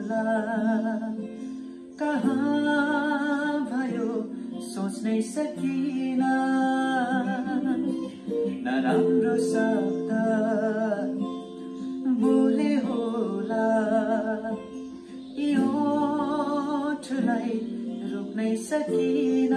होला कहाँ भयो सोच्नै सकिन नराम्रो शब्द बोले होला यो ठुलाई रोक्नै सकिन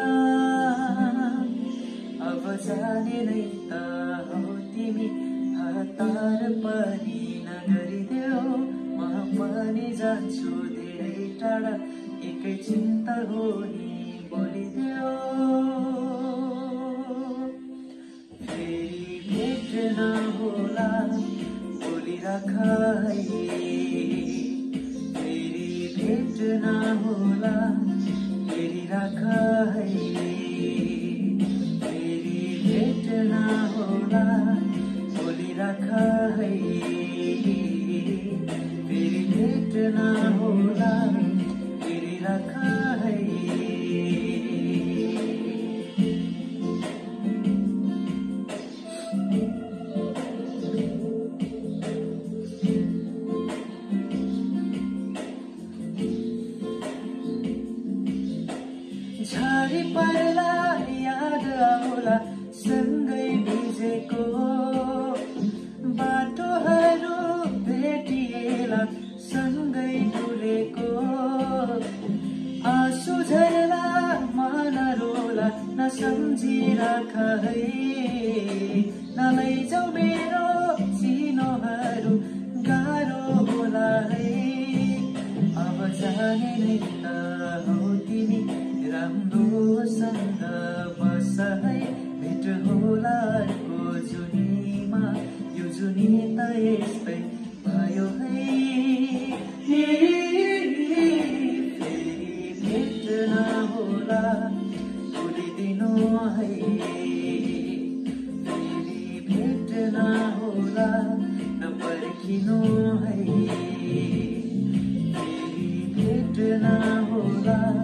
अब जाने नै त हो तिमी हतार पनि नगरिदेऊ म पनि जान्छु धेरै टाढा एकै चिन्ता हो नि बोलिदेऊ फेरि भेट नहोला बोलिराख है फेरि भेट नहोला हेरिराख है फेरि भेट नहोला बोलिराख है फेरि भेट नहोला हेरिराख है झरी पर्ला याद आउला सँगै भिजेको बाटोहरू भेटिएला सँगै डुलेको आँसु झर्ला मन रोला नसम्झिराख है नलैजाऊ मेरो चिनोहरू गाह्रो होला है अब जाने नै त हो तिमी राम्रोसँग बस है भेट होला अर्को जुनीमा यो जुनी त यस्तै भयो है फेरि भेट नहोला भुलिदिनु है फेरि भेट नहोला नपर्खिनु है फेरि भेट नहोला